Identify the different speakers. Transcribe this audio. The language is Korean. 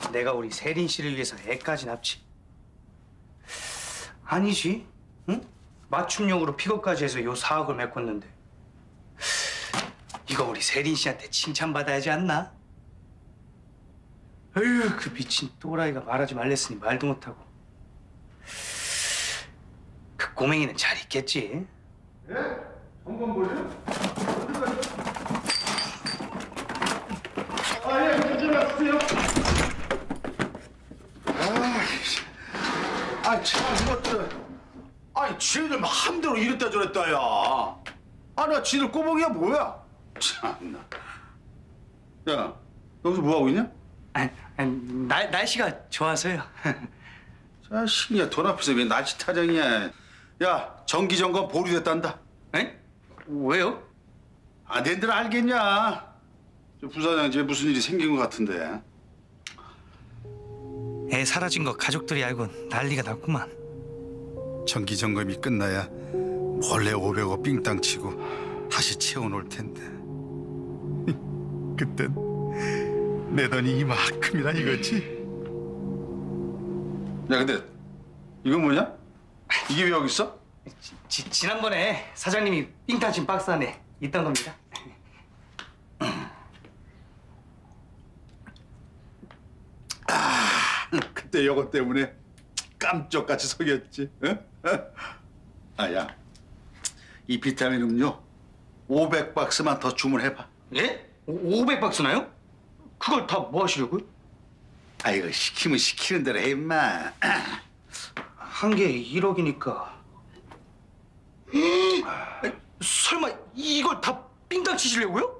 Speaker 1: 내가 우리 세린 씨를 위해서 애까지 납치. 아니지, 응? 맞춤용으로 픽업까지 해서 요 사억을 메꿨는데 이거 우리 세린 씨한테 칭찬받아야지 않나? 에휴, 그 미친 또라이가 말하지 말랬으니 말도 못하고. 그 꼬맹이는 잘 있겠지?
Speaker 2: 예? 점검 보세요. 예, 문제 왔어요. 참 이것들. 쥐들 마음대로 이랬다 저랬다, 야. 나 쥐들 꼬봉이야 뭐야? 참나. 야, 여기서 뭐 하고 있냐?
Speaker 1: 날씨가 좋아서요.
Speaker 2: 자식이야, 돈 앞에서 왜 날씨 타령이야? 야, 정기 점검 보류됐단다.
Speaker 1: 에? 왜요?
Speaker 2: 낸들 알겠냐? 저 부사장 집에 무슨 일이 생긴 것 같은데.
Speaker 1: 애 사라진 거 가족들이 알고 난리가 났구만.
Speaker 2: 정기 점검이 끝나야 몰래 500억 삥땅 치고 다시 채워놓을 텐데. 그땐 내 돈이 이만큼이나 이거지. 야, 근데 이건 뭐냐? 이게 왜 여기 있어?
Speaker 1: 지난번에 사장님이 삥땅 친 박스 안에 있던 겁니다.
Speaker 2: 그때 이것 때문에 깜짝같이 속였지. 응? 야, 이 비타민 음료 500박스만 더 주문해봐.
Speaker 1: 예? 500박스나요? 그걸 다 뭐 하시려고요?
Speaker 2: 이거 시키면 시키는 대로 해, 임마.
Speaker 1: 한 개에 1억이니까. 설마 이걸 다 삥땅 치시려고요?